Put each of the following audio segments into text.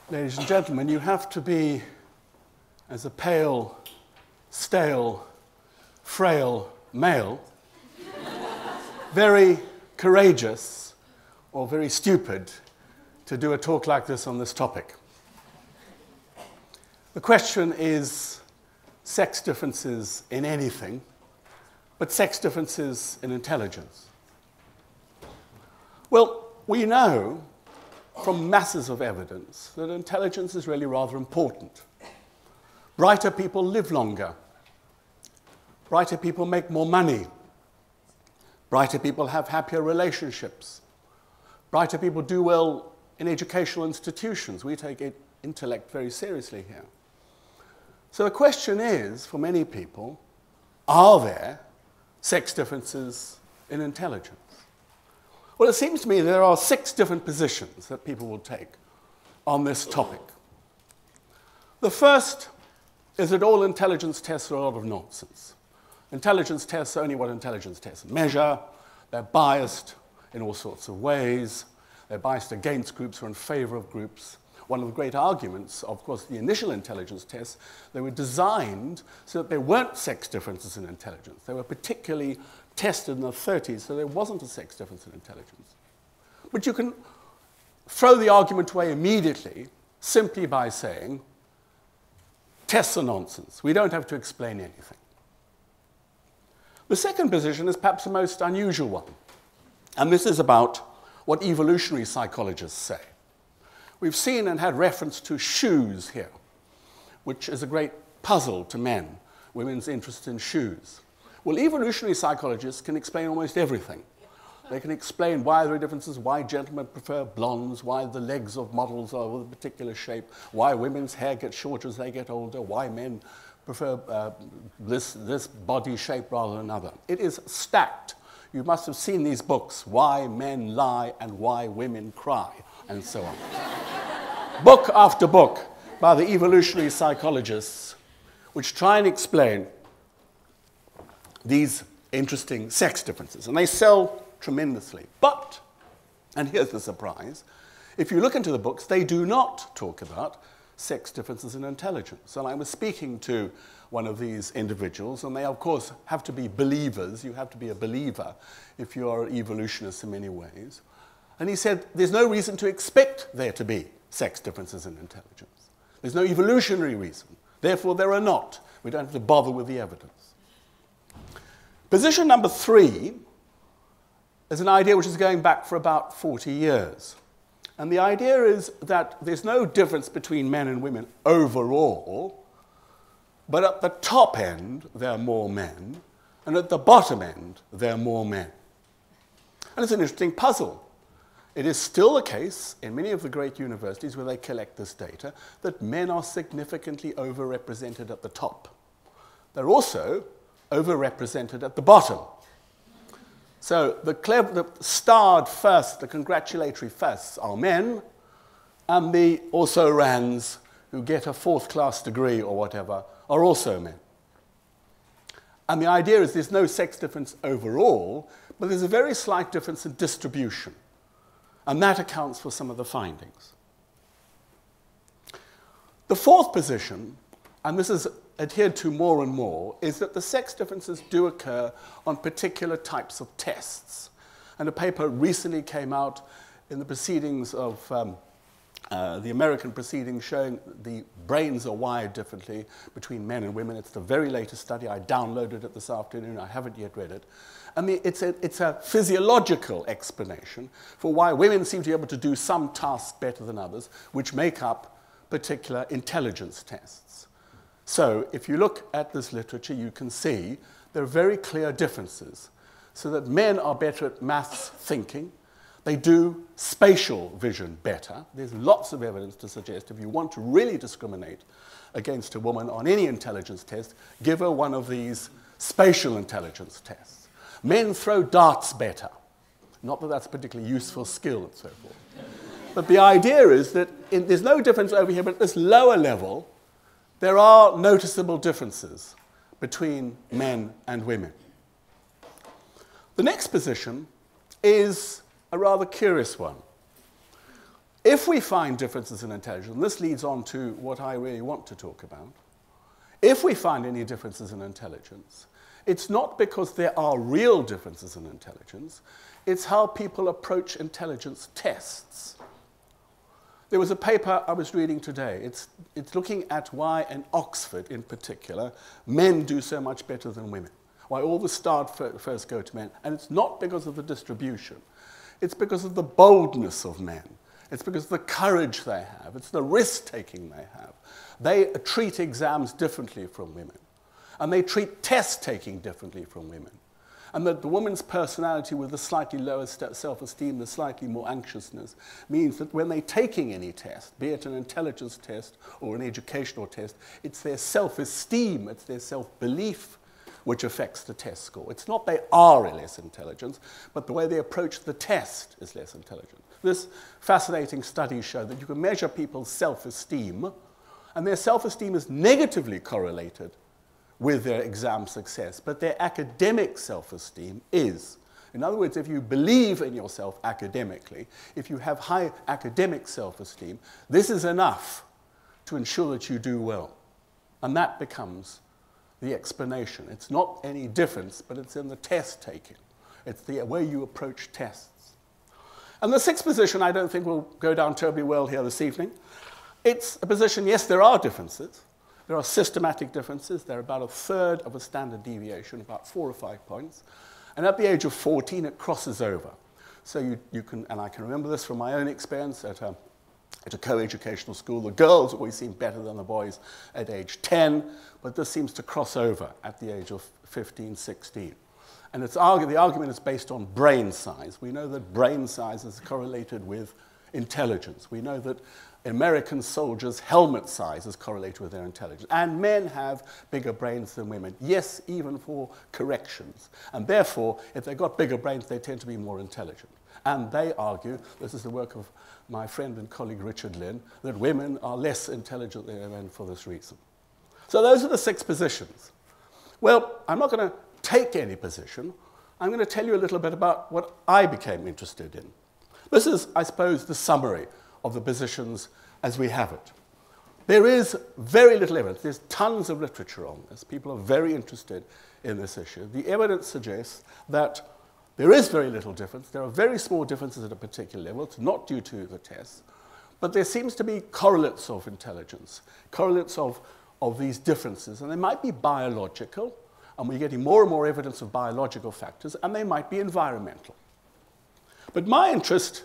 Ladies and gentlemen, you have to be, as a pale, stale, frail male, very courageous or very stupid to do a talk like this on this topic. The question is sex differences in anything, but sex differences in intelligence. Well, we know from masses of evidence that intelligence is really rather important. Brighter people live longer. Brighter people make more money. Brighter people have happier relationships. Brighter people do well in educational institutions. We take intellect very seriously here. So the question is, for many people, are there sex differences in intelligence? Well, it seems to me there are 6 different positions that people will take on this topic. The first is that all intelligence tests are a lot of nonsense. Intelligence tests are only what intelligence tests measure. They're biased in all sorts of ways. They're biased against groups or in favor of groups. One of the great arguments, of course, the initial intelligence tests, they were designed so that there weren't sex differences in intelligence. They were particularly tested in the 30s, so there wasn't a sex difference in intelligence. But you can throw the argument away immediately simply by saying, tests are nonsense. We don't have to explain anything. The second position is perhaps the most unusual one, and this is about what evolutionary psychologists say. We've seen and had reference to shoes here, which is a great puzzle to men, women's interest in shoes. Well, evolutionary psychologists can explain almost everything. They can explain why there are differences, why gentlemen prefer blondes, why the legs of models are of a particular shape, why women's hair gets shorter as they get older, why men prefer this body shape rather than another. It is stacked. You must have seen these books, Why Men Lie and Why Women Cry, and so on. Book after book by the evolutionary psychologists which try and explain these interesting sex differences. And they sell tremendously. But, and here's the surprise, if you look into the books, they do not talk about sex differences in intelligence. And I was speaking to one of these individuals, and they, of course, have to be believers. You have to be a believer if you are an evolutionist in many ways. And he said, there's no reason to expect there to be sex differences in intelligence. There's no evolutionary reason. Therefore, there are not. We don't have to bother with the evidence. Position number 3 is an idea which is going back for about 40 years. And the idea is that there's no difference between men and women overall, but at the top end, there are more men, and at the bottom end, there are more men. And it's an interesting puzzle. It is still the case in many of the great universities where they collect this data that men are significantly overrepresented at the top. They're also overrepresented at the bottom. So the starred first, the congratulatory firsts are men, and the also-rans who get a 4th-class degree or whatever are also men. And the idea is there's no sex difference overall, but there's a very slight difference in distribution. And that accounts for some of the findings. The 4th position, and this is adhered to more and more, is that the sex differences do occur on particular types of tests. And a paper recently came out in the proceedings of the American proceedings showing the brains are wired differently between men and women. It's the very latest study. I downloaded it this afternoon. I haven't yet read it. I mean, it's a physiological explanation for why women seem to be able to do some tasks better than others, which make up particular intelligence tests. So if you look at this literature, you can see there are very clear differences, so that men are better at maths thinking. They do spatial vision better. There's lots of evidence to suggest if you want to really discriminate against a woman on any intelligence test, give her one of these spatial intelligence tests. Men throw darts better. Not that that's a particularly useful skill and so forth. But the idea is that there's no difference over here, but at this lower level, there are noticeable differences between men and women. The next position is a rather curious one. if we find differences in intelligence, and this leads on to what I really want to talk about, if we find any differences in intelligence, it's not because there are real differences in intelligence, it's how people approach intelligence tests. There was a paper I was reading today. It's looking at why in Oxford in particular, men do so much better than women. Why all the stars first go to men. And it's not because of the distribution. It's because of the boldness of men. It's because of the courage they have. It's the risk-taking they have. They treat exams differently from women. And they treat test-taking differently from women. And that the woman's personality with the slightly lower self-esteem, the slightly more anxiousness, means that when they're taking any test, be it an intelligence test or an educational test, it's their self-esteem, it's their self-belief which affects the test score. It's not they are less intelligent, but the way they approach the test is less intelligent. This fascinating study showed that you can measure people's self-esteem, and their self-esteem is negatively correlated with their exam success, but their academic self-esteem is. In other words, if you believe in yourself academically, if you have high academic self-esteem, this is enough to ensure that you do well. And that becomes the explanation. It's not any difference, but it's in the test taking. It's the way you approach tests. And the sixth position I don't think will go down terribly well here this evening. It's a position, yes, there are differences. There are systematic differences. They're about 1/3 of a standard deviation, about 4 or 5 points. And at the age of 14, it crosses over. So you can, and I can remember this from my own experience at a co-educational school. The girls always seem better than the boys at age 10, but this seems to cross over at the age of 15, 16. And the argument is based on brain size. We know that brain size is correlated with intelligence. We know that American soldiers' helmet size is correlated with their intelligence. And men have bigger brains than women. Yes, even for corrections. And therefore, if they've got bigger brains, they tend to be more intelligent. And they argue, this is the work of my friend and colleague Richard Lynn, that women are less intelligent than men for this reason. So those are the 6 positions. Well, I'm not going to take any position. I'm going to tell you a little bit about what I became interested in. This is, I suppose, the summary of the positions as we have it. There is very little evidence. There's tons of literature on this. People are very interested in this issue. The evidence suggests that there is very little difference. There are very small differences at a particular level. It's not due to the tests. But there seems to be correlates of intelligence, correlates of these differences. And they might be biological, and we're getting more and more evidence of biological factors, and they might be environmental. But my interest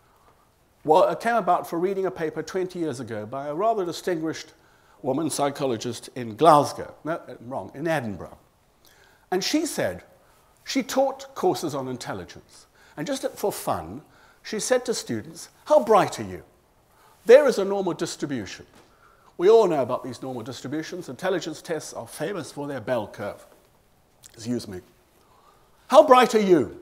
came about for reading a paper 20 years ago by a rather distinguished woman psychologist in Glasgow, in Edinburgh. And she said, she taught courses on intelligence. And just for fun, she said to students, how bright are you? There is a normal distribution. We all know about these normal distributions. Intelligence tests are famous for their bell curve. Excuse me. How bright are you?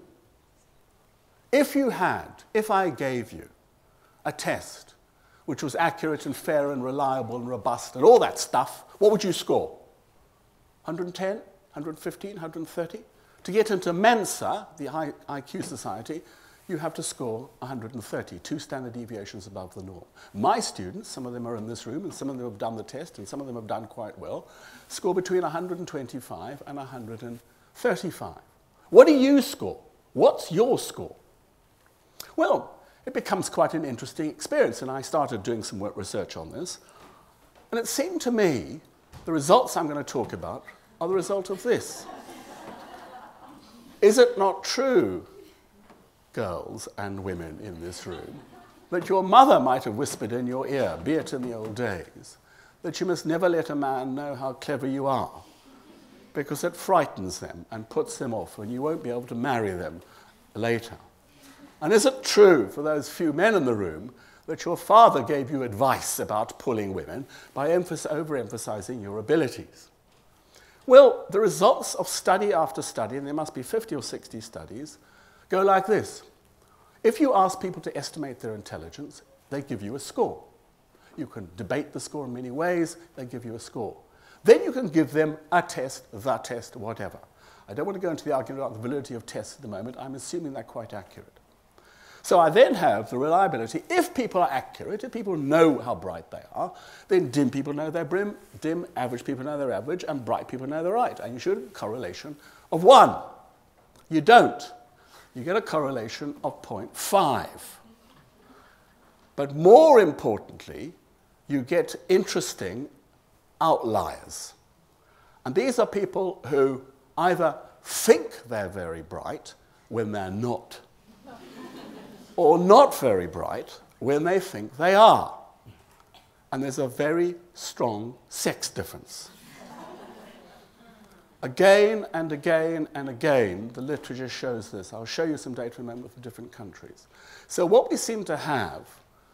If I gave you a test which was accurate and fair and reliable and robust and all that stuff, what would you score? 110, 115, 130? To get into Mensa, the IQ society, you have to score 130, 2 standard deviations above the norm. My students, some of them are in this room, and some of them have done the test, and some of them have done quite well, score between 125 and 135. What do you score? What's your score? Well, it becomes quite an interesting experience, and I started doing some research on this. And it seemed to me the results I'm going to talk about are the result of this. Is it not true, girls and women in this room, that your mother might have whispered in your ear, be it in the old days, that you must never let a man know how clever you are, because it frightens them and puts them off, and you won't be able to marry them later? And is it true, for those few men in the room, that your father gave you advice about pulling women by overemphasizing your abilities? Well, the results of study after study, and there must be 50 or 60 studies, go like this. If you ask people to estimate their intelligence, they give you a score. You can debate the score in many ways, they give you a score. Then you can give them a test, the test, whatever. I don't want to go into the argument about the validity of tests at the moment. I'm assuming they're quite accurate. So I then have the reliability. If people are accurate, if people know how bright they are, then dim people know they're dim, average people know they're average, and bright people know they're right. And you should have a correlation of 1. You don't. You get a correlation of 0.5. But more importantly, you get interesting outliers. And these are people who either think they're very bright when they're not, or not very bright when they think they are. And there's a very strong sex difference. Again and again and again, the literature shows this. I'll show you some data, remember, for different countries. So what we seem to have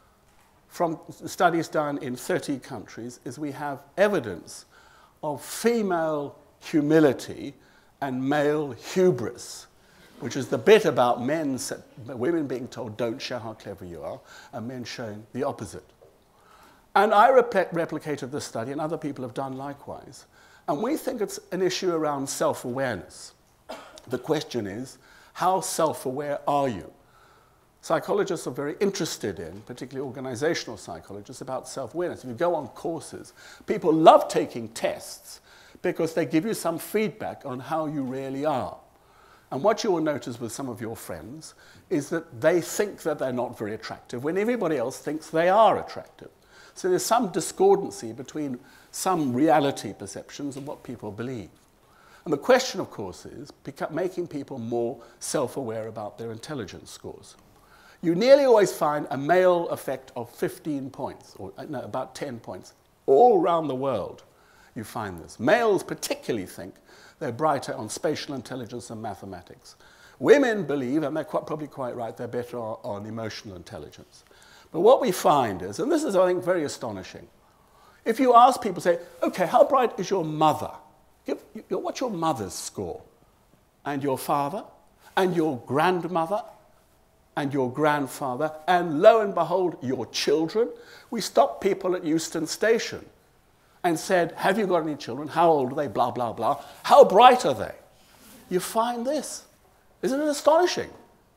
from studies done in 30 countries is we have evidence of female humility and male hubris, which is the bit about women being told, don't show how clever you are, and men showing the opposite. And I replicated this study, and other people have done likewise. And we think it's an issue around self-awareness. The question is, how self-aware are you? Psychologists are very interested in, particularly organizational psychologists, about self-awareness. If you go on courses, people love taking tests because they give you some feedback on how you really are. And what you will notice with some of your friends is that they think that they're not very attractive when everybody else thinks they are attractive. So there's some discordancy between some reality perceptions and what people believe. And the question, of course, is making people more self-aware about their intelligence scores. You nearly always find a male effect of 15 points, or no, about 10 points. All around the world, you find this. Males particularly think they're brighter on spatial intelligence and mathematics. Women believe, and they're probably quite right, they're better on emotional intelligence. But what we find is, and this is, I think, very astonishing, if you ask people, say, okay, how bright is your mother? What's your mother's score? And your father? And your grandmother? And your grandfather? And lo and behold, your children? We stopped people at Euston Station and said, have you got any children? How old are they? Blah, blah, blah. How bright are they? You find this. Isn't it astonishing?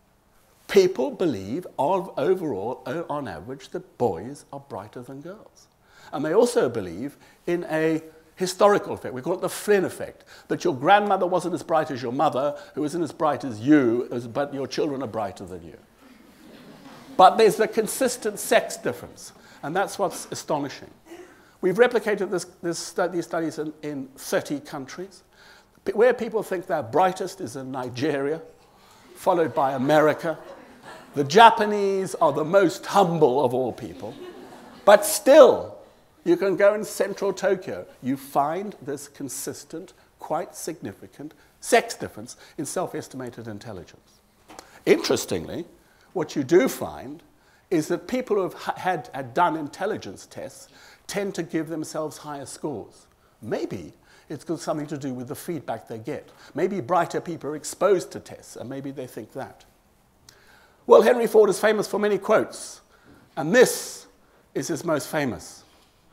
People believe, overall, on average, that boys are brighter than girls. And they also believe in a historical effect. We call it the Flynn effect, that your grandmother wasn't as bright as your mother, who isn't as bright as you, but your children are brighter than you. But there's a consistent sex difference, and that's what's astonishing. We've replicated these studies in 30 countries. Where people think they're brightest is in Nigeria, followed by America. The Japanese are the most humble of all people. But still, you can go in central Tokyo. You find this consistent, quite significant sex difference in self-estimated intelligence. Interestingly, what you do find is that people who have had done intelligence tests tend to give themselves higher scores. Maybe it's got something to do with the feedback they get. Maybe brighter people are exposed to tests, and maybe they think that. Well, Henry Ford is famous for many quotes, and this is his most famous.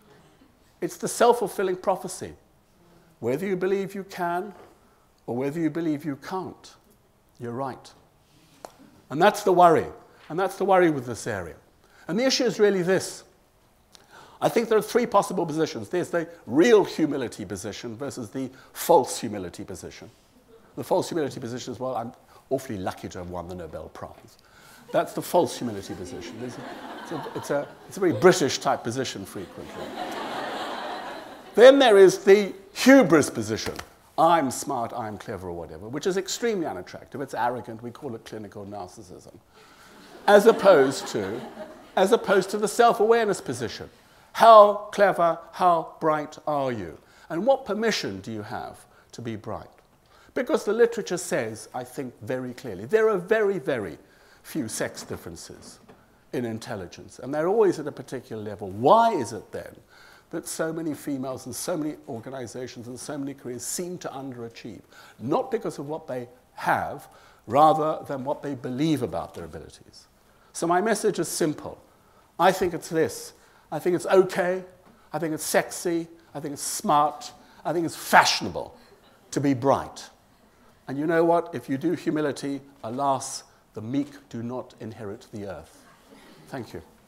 It's the self-fulfilling prophecy. Whether you believe you can or whether you believe you can't, you're right. And that's the worry. And that's the worry with this area. And the issue is really this. I think there are 3 possible positions. There's the real humility position versus the false humility position. The false humility position is, well, awfully lucky to have won the Nobel Prize. That's the false humility position. It's a very British type position frequently. Then there is the hubris position. I'm smart, I'm clever, or whatever, which is extremely unattractive. It's arrogant. We call it clinical narcissism. As opposed to the self-awareness position. How clever, how bright are you? And what permission do you have to be bright? Because the literature says, I think very clearly, there are very, very few sex differences in intelligence, and they're always at a particular level. Why is it then that so many females and so many organizations and so many careers seem to underachieve? Not because of what they have, rather than what they believe about their abilities. So my message is simple. I think it's this. I think it's okay. I think it's sexy. I think it's smart. I think it's fashionable to be bright. And you know what? If you do humility, alas, The meek do not inherit the earth. Thank you.